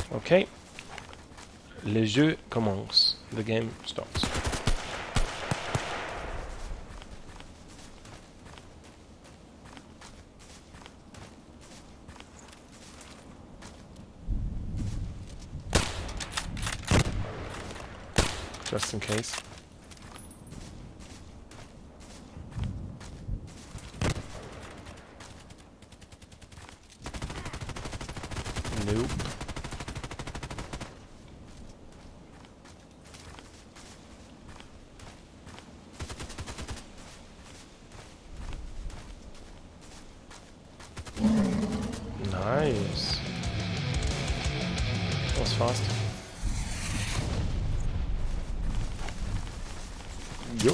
Ok. Le jeu commence. The game starts. Just in case. Nope. Nice. That was fast. Yo.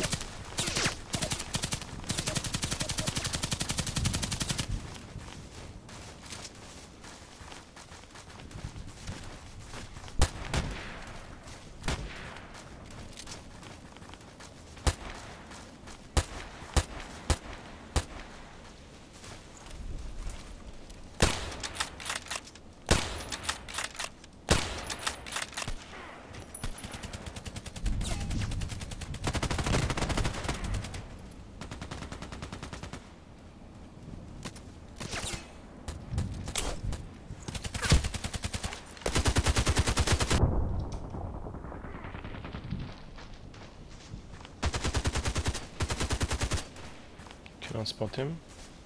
Cannot spot him.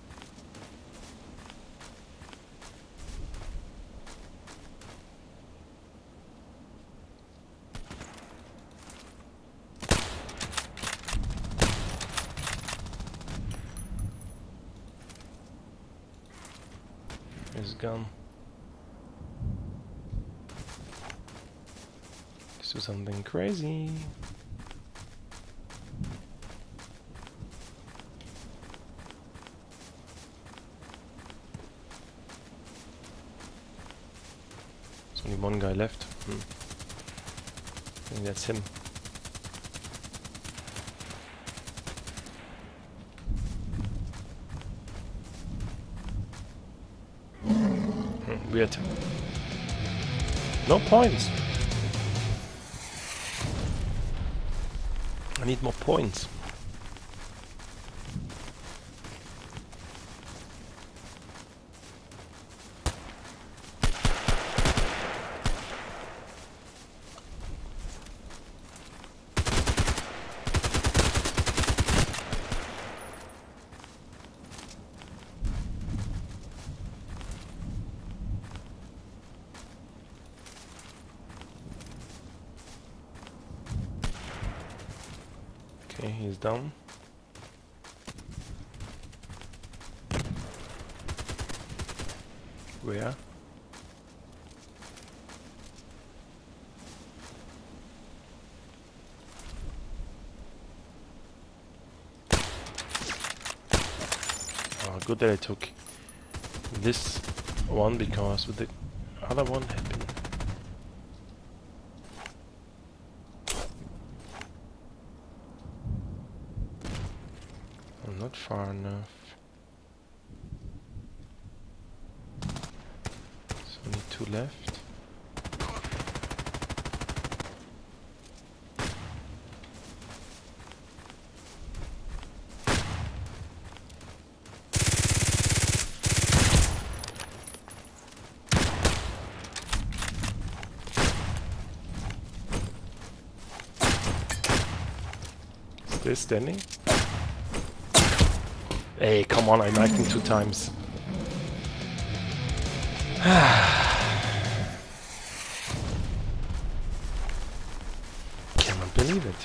He's gone. Let's do something crazy. There's only one guy left. I think that's him. Weird. No points. I need more points. Okay, he's down. Where? Oh, good that I took this one, because with the other one had been... I'm not far enough. So only two left. Still standing? Hey, come on, I knifed him 2 times. Cannot believe it.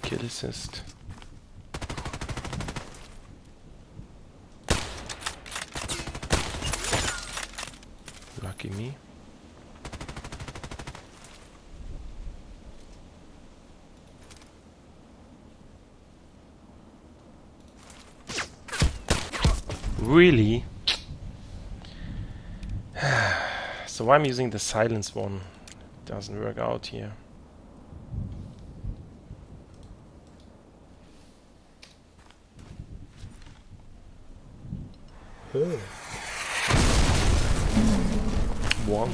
Kill assist. Lucky me. Really? So I'm using the silence one. Doesn't work out here. One.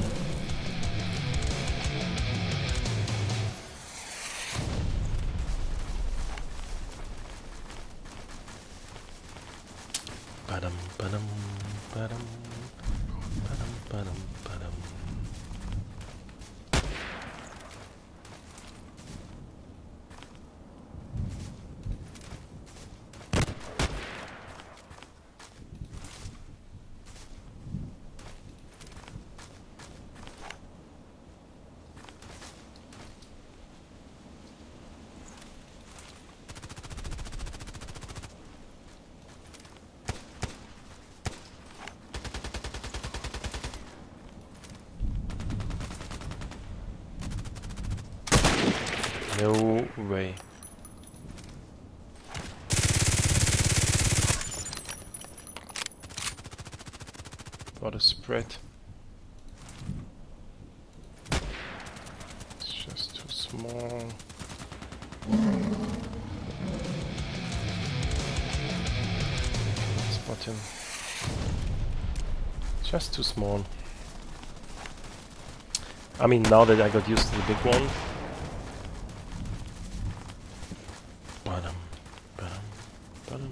Badum, badum, badum, badum, badum, badum. No way. What a spread. It's just too small. Spot him. Just too small. I mean, now that I got used to the big one. Badum, badum, badum.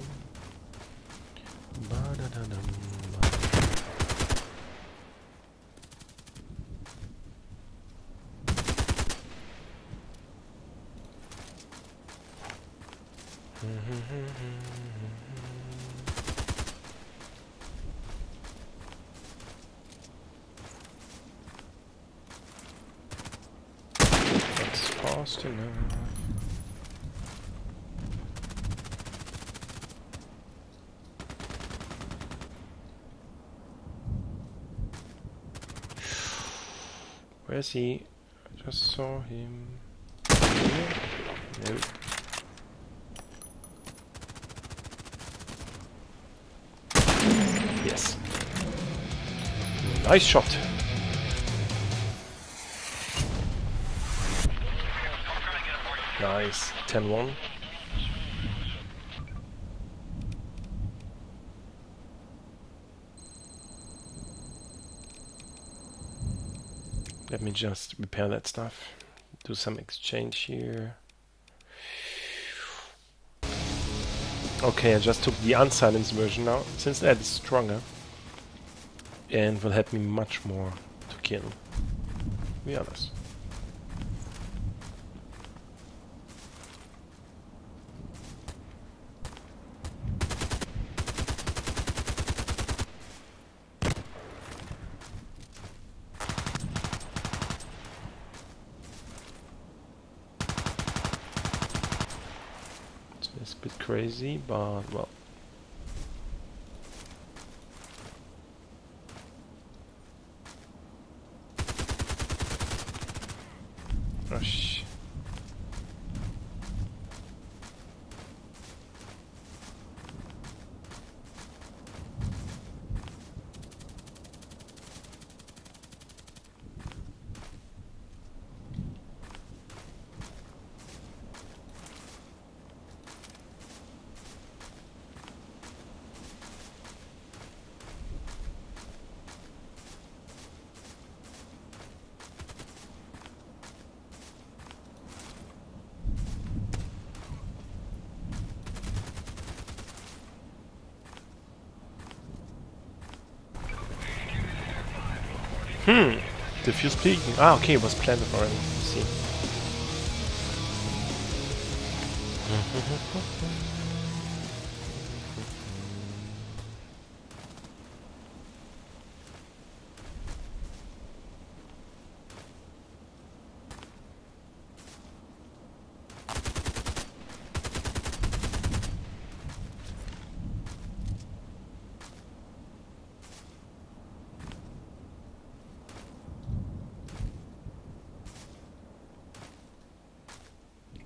Badadadum, badum. That's fast enough. Where is he? I just saw him. Here? No. Yes. Nice shot. Nice. 10-1. Let me just repair that stuff. Do some exchange here. Okay, I just took the unsilenced version now, since that is stronger. And will help me much more to kill the others. It's a bit crazy, but well. Rush. Diffuse peeking. Ah, okay, it was planted already. See.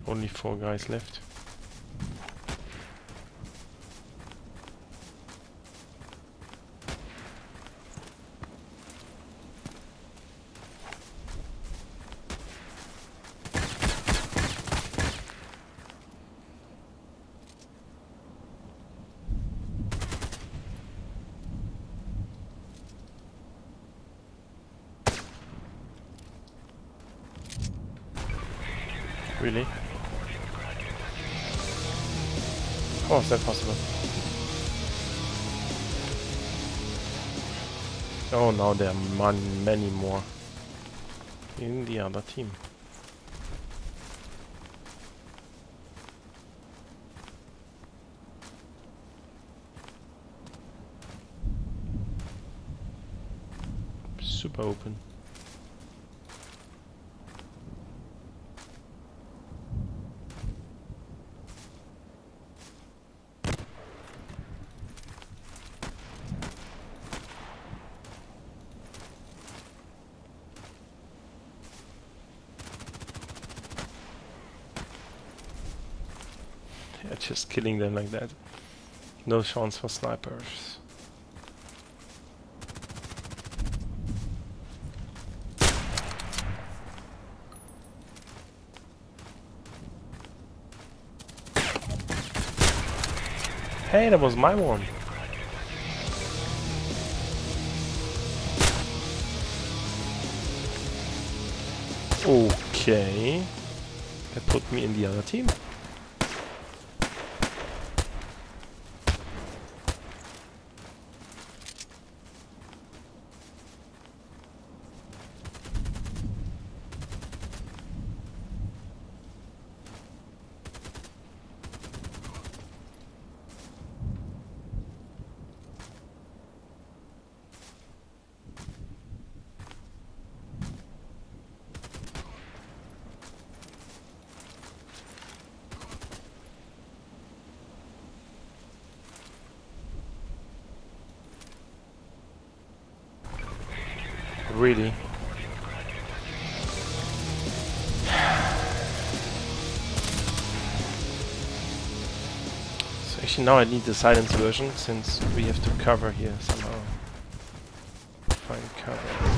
Only 4 guys left. Really? How is that possible? Oh, now there are many more in the other team. Super open. Yeah, just killing them like that. No chance for snipers. Hey, that was my one. Okay. That put me in the other team. Really? So actually now I need the silence version, since we have to cover here somehow. Find cover.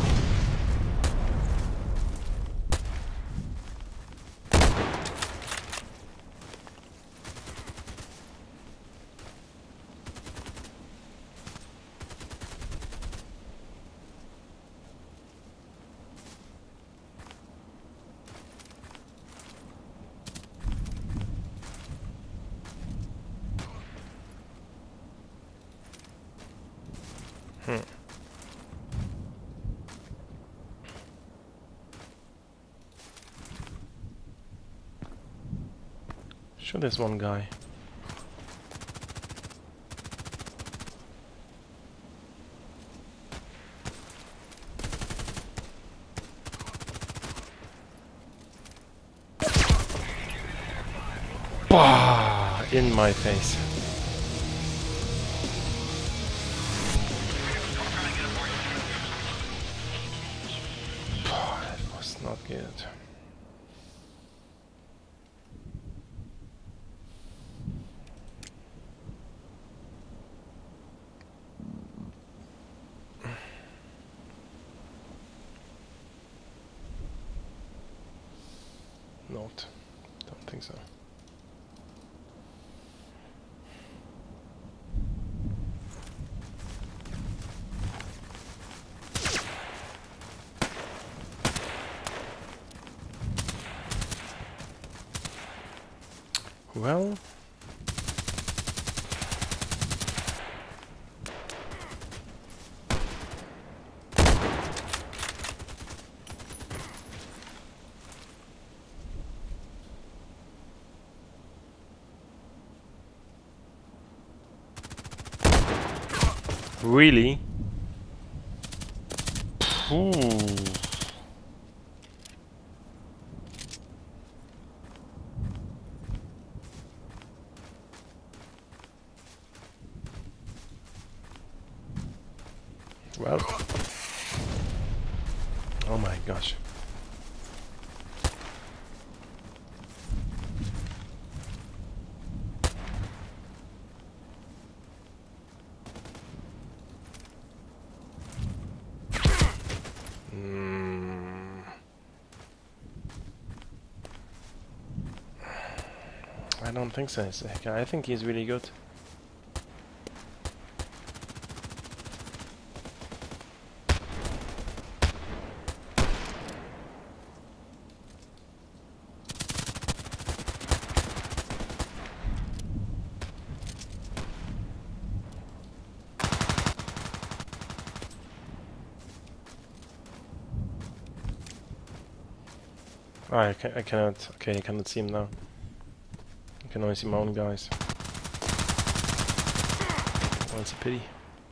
Sure, there's one guy. Bah! In my face. Bah, that was not good. Not. Don't think so. Well, really? Ooh. Well. Oh my gosh. I don't think so. He's a hacker. I think he's really good. Oh, I cannot. Okay, I cannot see him now. I can only see my own guys. Well, it's a pity.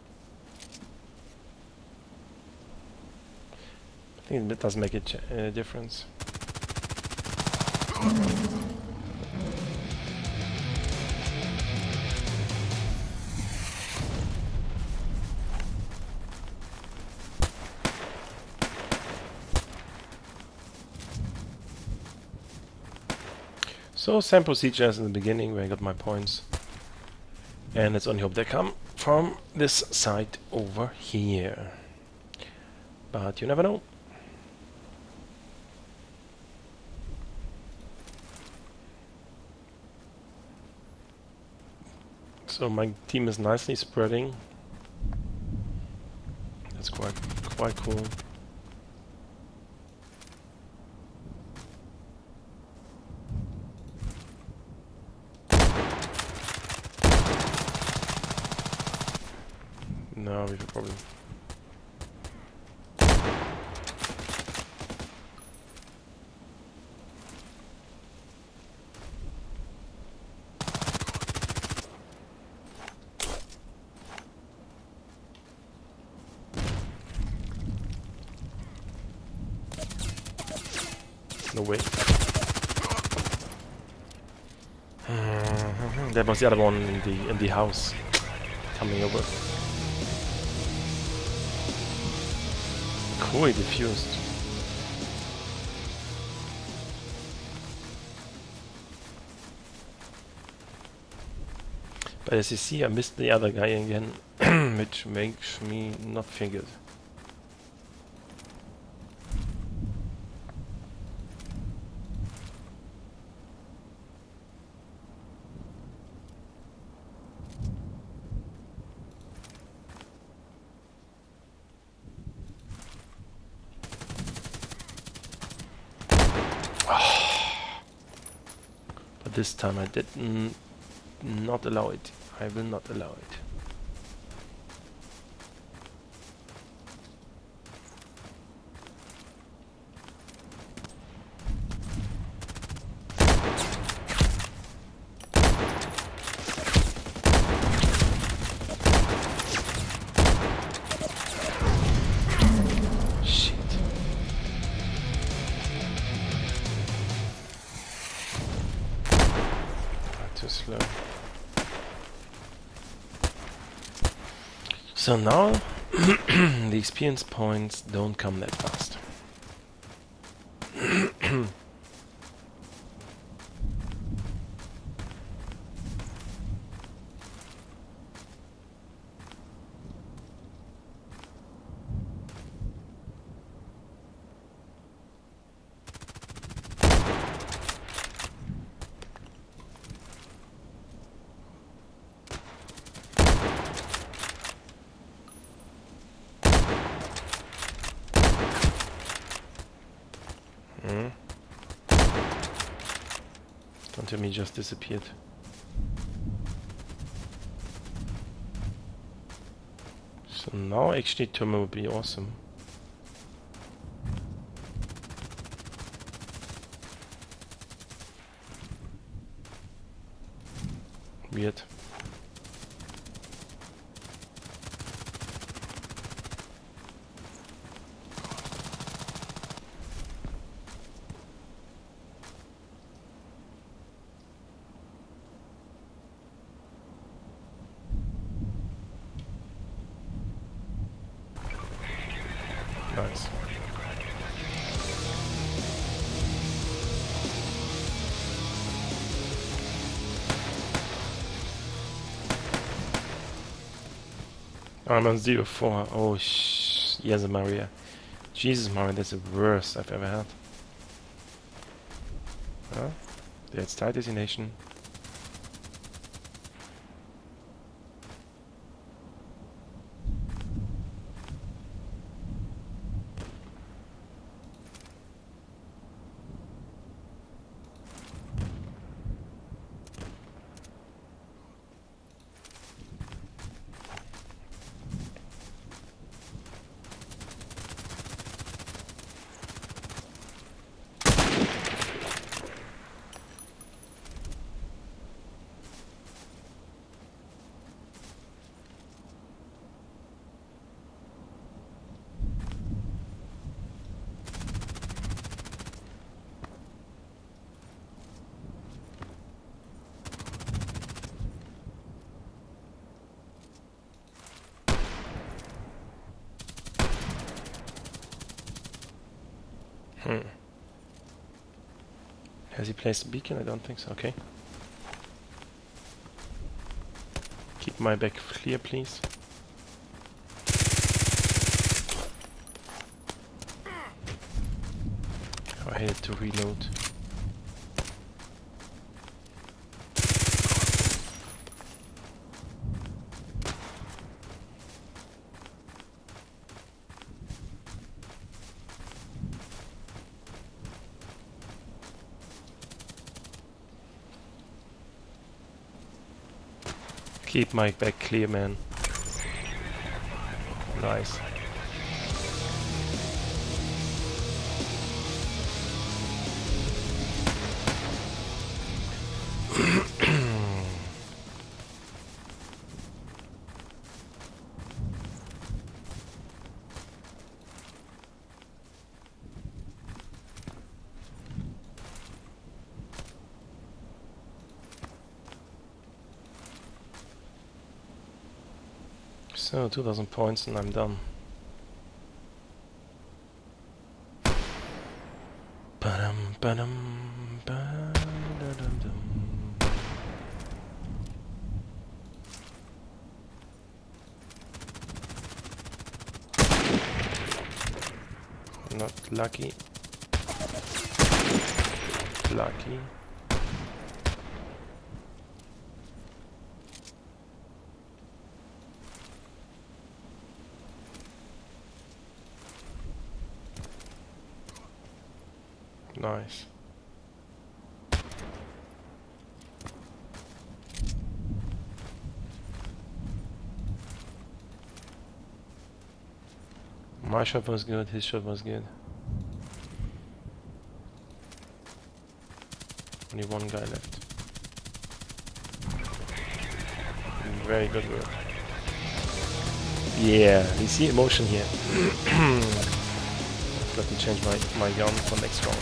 I think that does make a difference. So same procedure as in the beginning where I got my points. And let's only hope they come from this side over here. But you never know. So my team is nicely spreading. That's quite cool. No, we have a problem. No way. That was the other one in the house coming over. Cool, he diffused. But as you see, I missed the other guy again, which makes me not feel good. But this time I did not allow it. I will not allow it. Too slow. So now the experience points don't come that fast. Don't tell me he just disappeared. So now actually Turmo would be awesome. Weird. Nice. I'm on 0-4. Oh, yes, Maria. Jesus, Maria, that's the worst I've ever had. Huh? That's Target Designation. Has he placed a beacon? I don't think so. Okay. Keep my back clear, please. Oh, I had to reload. Keep my back clear, man. Nice. So 2000 points and I'm done. Ba-dum, ba-dum, ba-da-dum-dum. Not lucky. Lucky. Nice. My shot was good, his shot was good. Only one guy left. Very good work. Yeah, you see emotion here. I've got to change my gun for next round.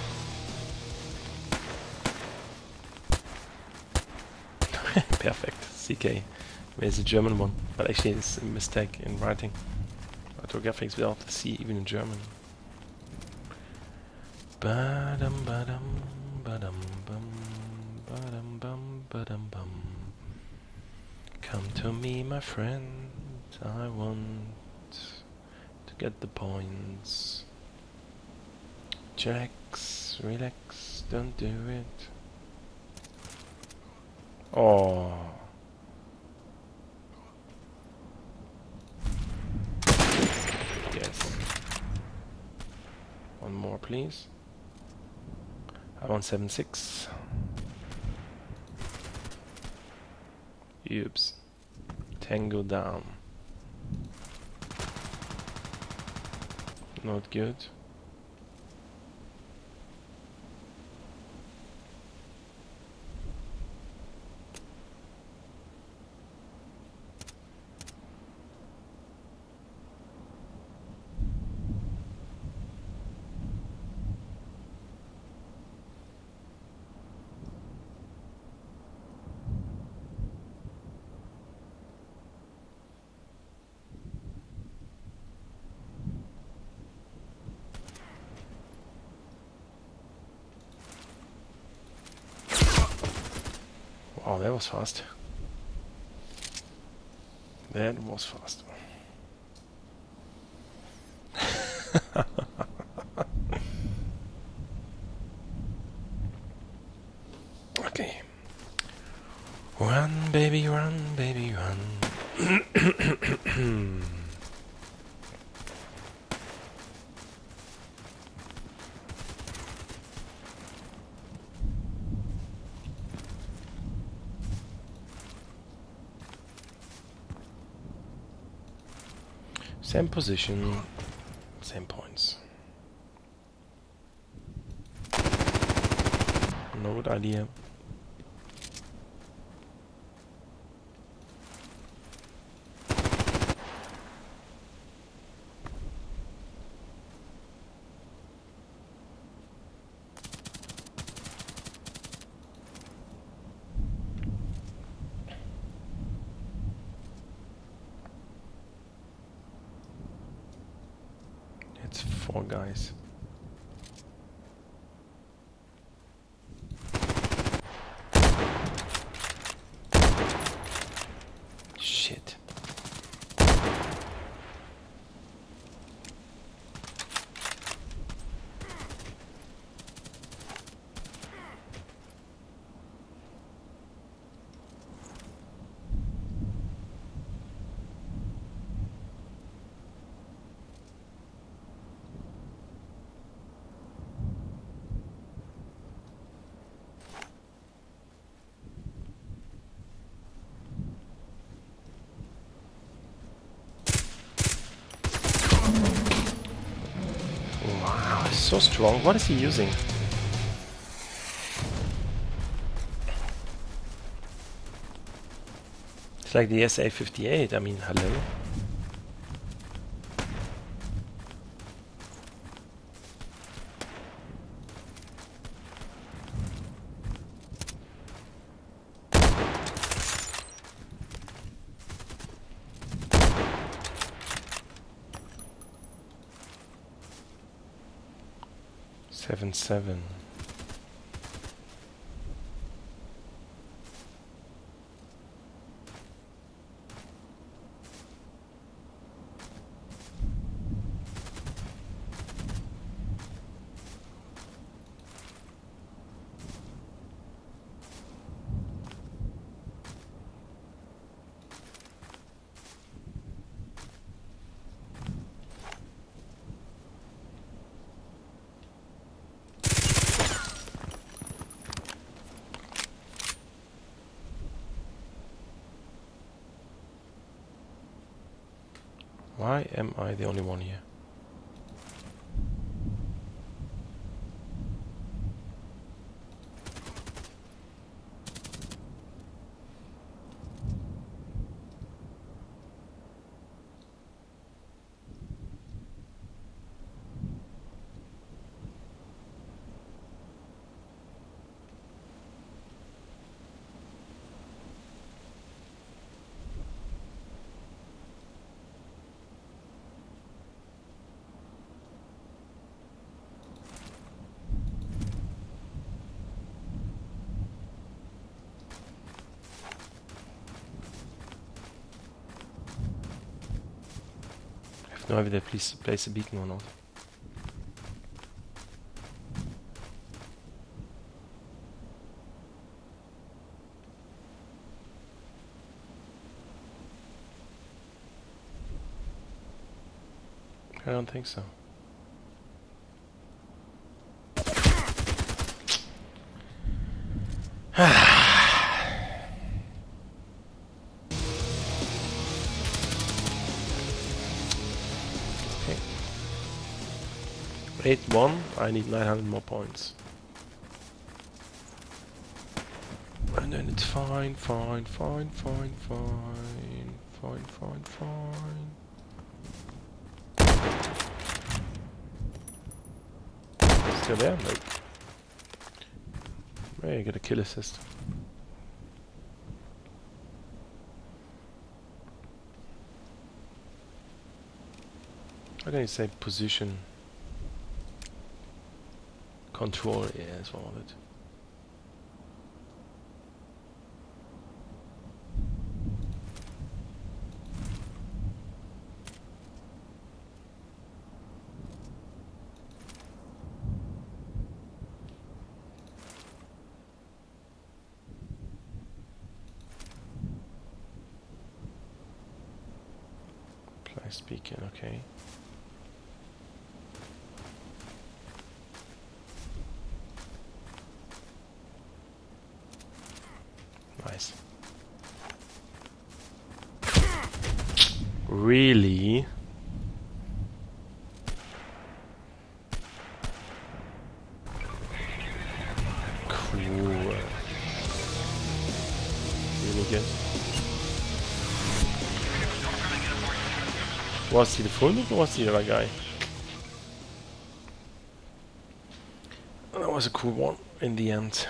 Perfect. CK. There's a German one, but actually it's a mistake in writing. Orthographics without the C, even in German. Badum badum badum bum badum bum badum bum. Come to me, my friend. I want to get the points. Relax, relax, don't do it. Oh. Yes. One more, please. I want 7-6. Oops. Tango down. Not good. Wow, that was fast. That was fast. Okay. Run, baby, run, baby, run. Same position, same points. No good idea. It's 4 guys. so strong. What is he using? It's like the SA-58. I mean, hello. Seven. Why am I the only one here? No idea if they place a beacon or not. I don't think so. Okay. 8-1, I need 900 more points. And then it's fine. Still there? Nope. Hey, you got a kill assist. How can you say position? Control, yeah, that's one of it. Speaking, okay. Nice. Really? Cool. Really good. Was he the full noob or was he the other guy? That was a cool one in the end.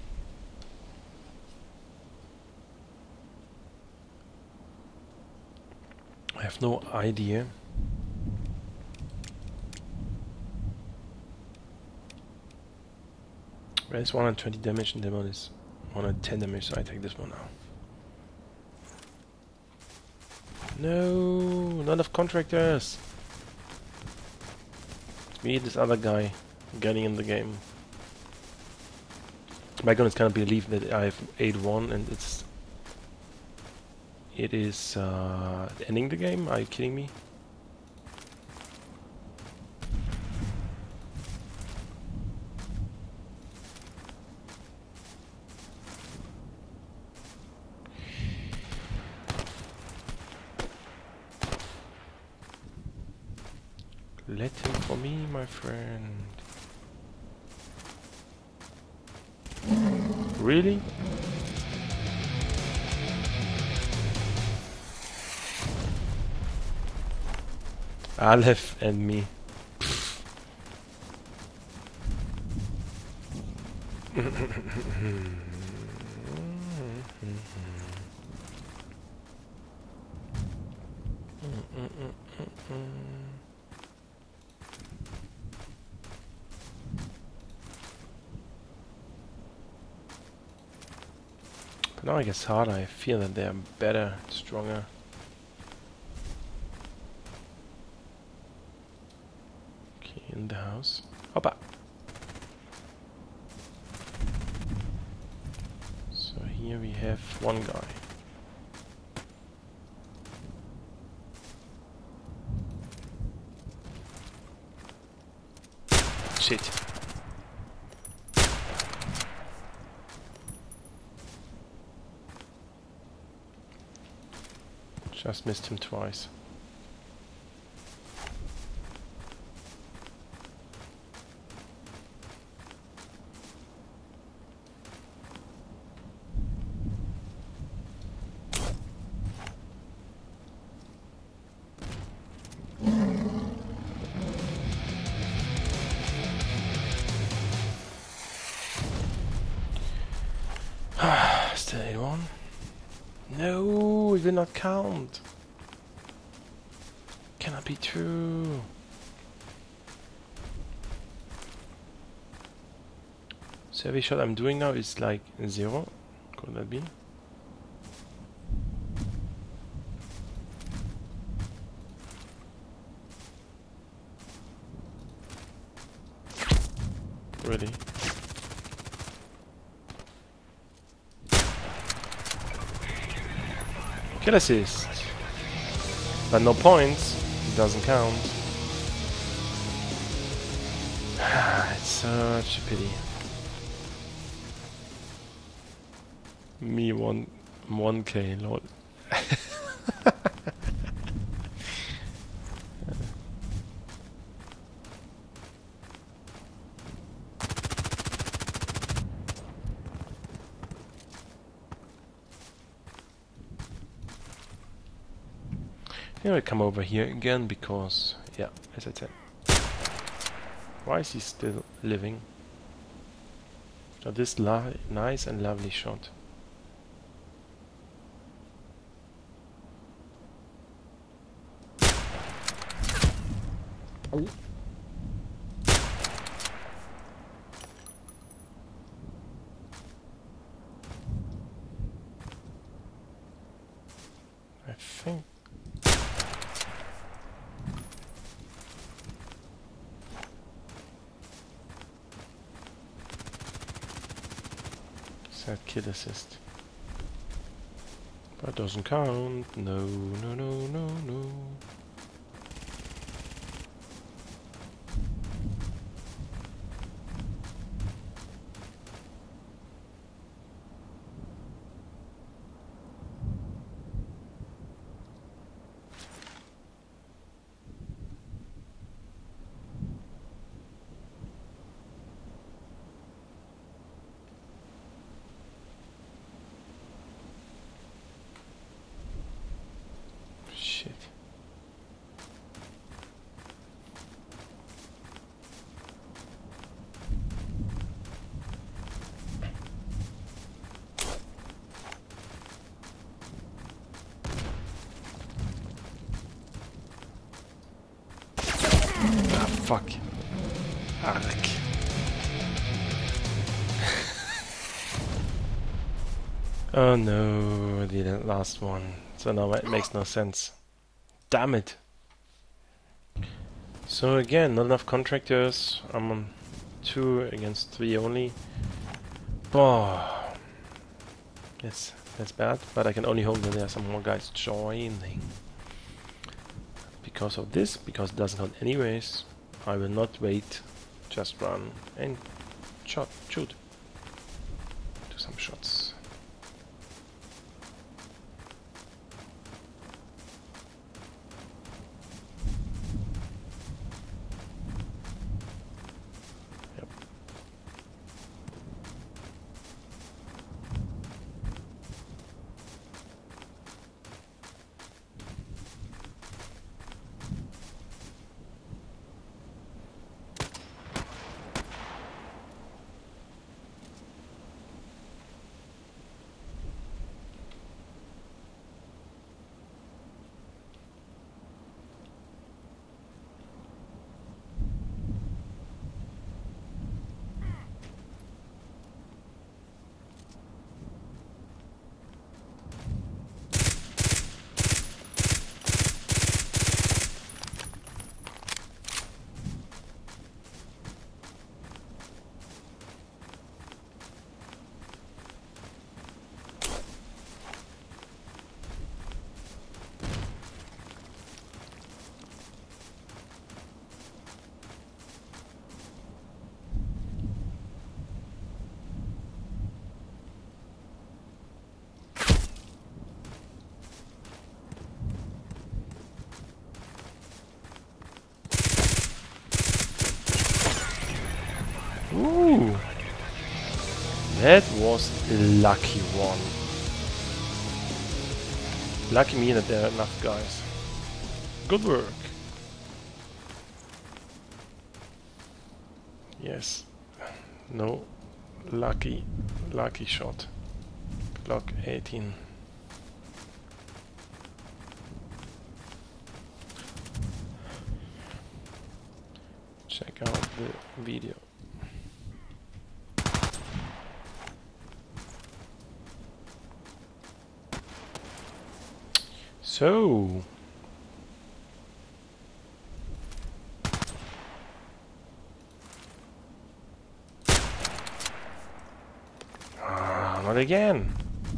I have no idea. There's 120 damage and the one is 110 damage, so I take this one now. No, not enough contractors. We need this other guy getting in the game. My goodness, can't believe that I have 8-1 and it is ending the game. Are you kidding me? Let him for me, my friend. Really? Aleph and me. But now it gets harder. I feel that they're better, stronger. Okay, in the house. Hoppa! So here we have one guy. Shit. Just missed him twice. Still 81. No, it will not count. Cannot be true. So every shot I'm doing now is like 0. Could that be? Really? Kill assist. But no points. It doesn't count. It's such a pity. Me 1k, lol. I come over here again because, yeah, as I said. Why is he still living? So this nice and lovely shot. Oh. I think. Sad kill assist. But doesn't count. No, no, no, no, no. Shit. Ah, fuck. Ark. Oh no, the last one. So now it makes no sense. Damn it. So again, not enough contractors. I'm on 2 against 3 only. Oh, that's bad. But I can only hope that there are some more guys joining. Because of this, because it doesn't count anyways, I will not wait. Just run and shoot. Do some shots. That was a lucky one. Lucky me that there are enough guys. Good work. Yes. No. Lucky shot. Glock 18. Check out the video. So not again.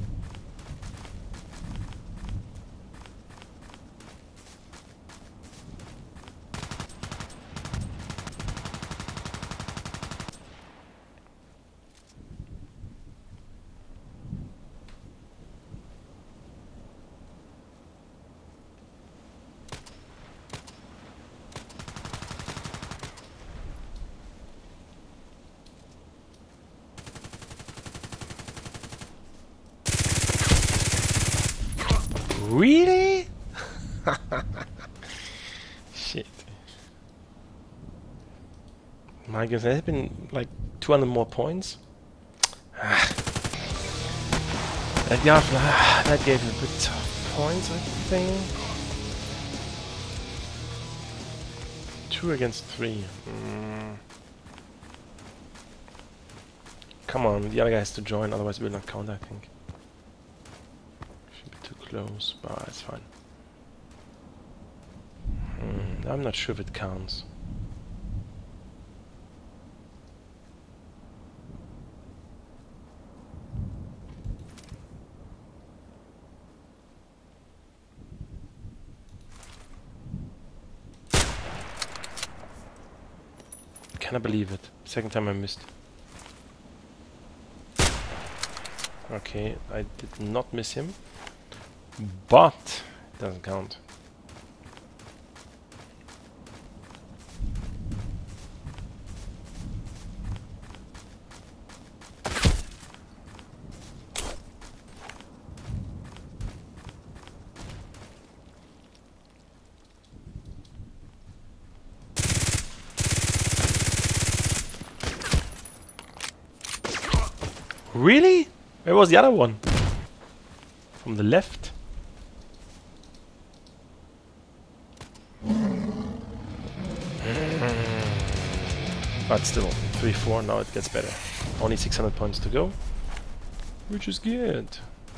Really? Shit. My goodness, there's been like 200 more points. That gave a bit tough points, I think. 2 against 3. Come on, the other guy has to join, otherwise we'll not count, I think. Should be too close, but it's fine. I'm not sure if it counts. Can I believe it? Second time I missed. Okay, I did not miss him, but it doesn't count. Really? Where was the other one? From the left? But still, 3-4, now it gets better. Only 600 points to go, which is good.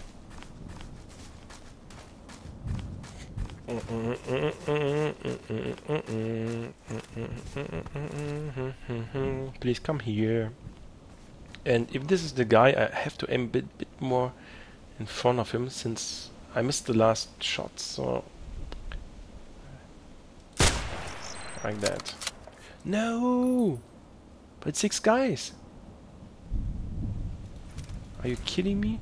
Please come here. And if this is the guy, I have to aim a bit more in front of him, since I missed the last shot, so... like that. No! But it's 6 guys! Are you kidding me?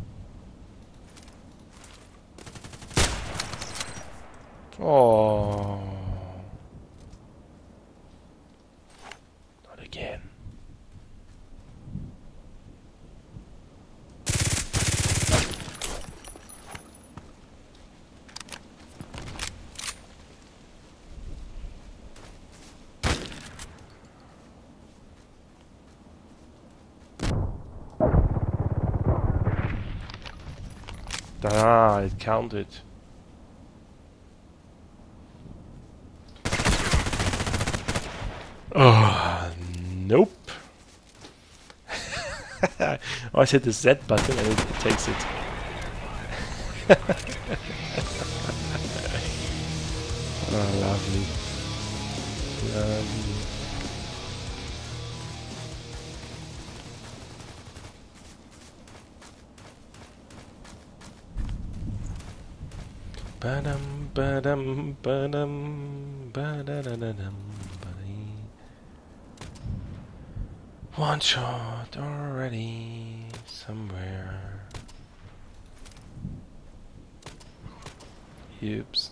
Oh, not again. Ah, it counted. Oh, nope. I always hit the Z button and it takes it. Oh, lovely. Lovely. Ba-dum, ba-dum, ba-dum, ba-da-da-da-dum, ba-dee. One shot already somewhere. Oops.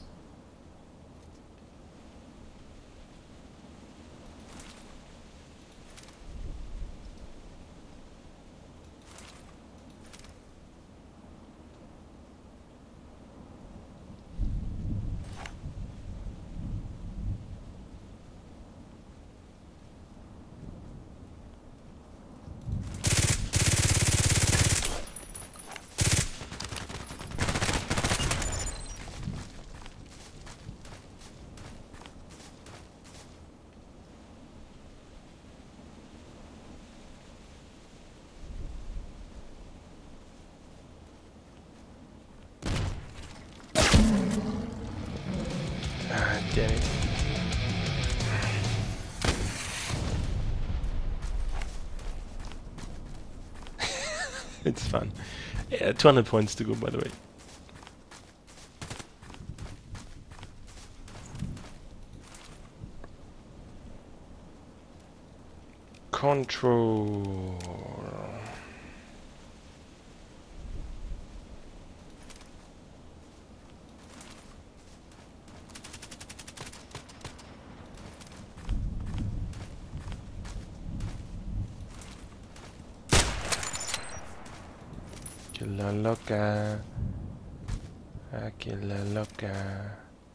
Damn it. It's fun. Yeah, 200 points to go, by the way. Control. Que la loca. Ah, que la loca.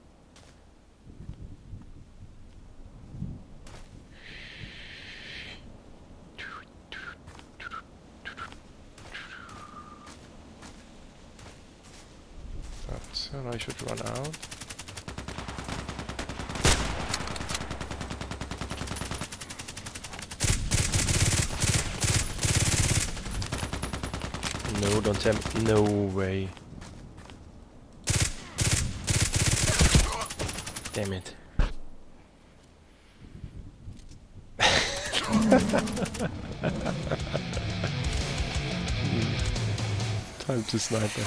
So I should run out. No, don't tell me. No way. Damn it. Time to sniper.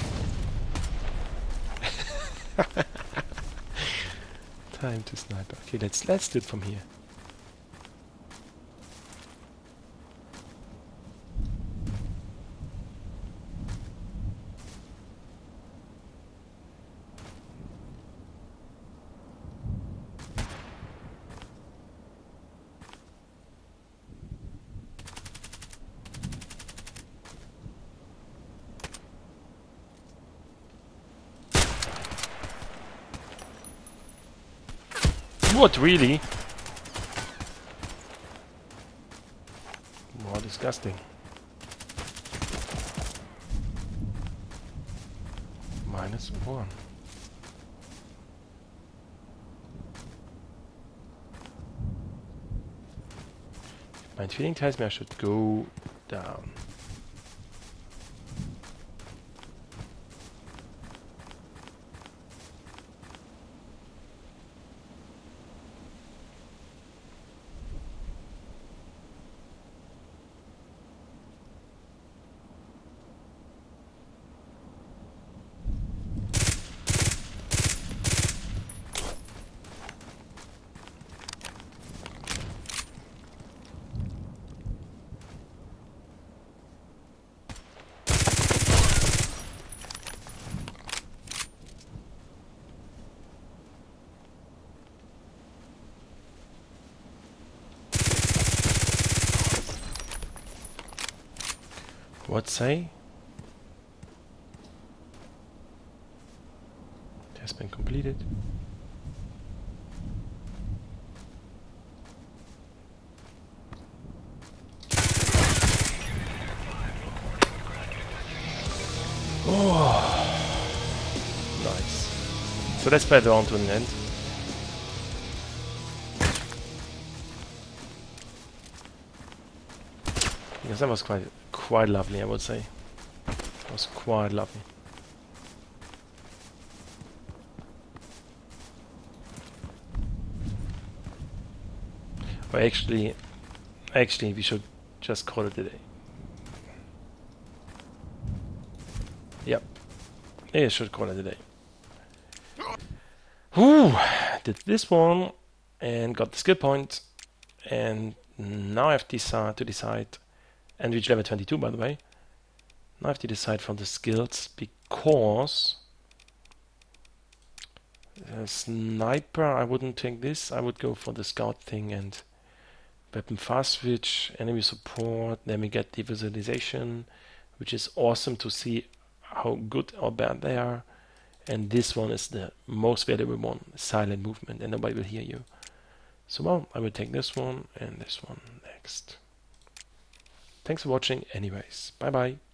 Time to sniper. Okay, let's do it from here. What, really? More disgusting. -1. My feeling tells me I should go down. What say? It has been completed. Oh, nice. So let's play the round to an end. Yes, that was quite lovely, I would say. It was quite lovely. But actually, we should just call it a day. Yep. Yeah, should call it a day. Whew! Did this one and got the skill point, and now I have to decide, and reach level 22 by the way. Now I have to decide from the skills, because sniper, I wouldn't take this. I would go for the scout thing and weapon fast switch, enemy support. Then we get the visualization, which is awesome to see how good or bad they are. And this one is the most valuable one, silent movement, and nobody will hear you. So well, I will take this one and this one next. Thanks for watching anyways. Bye bye.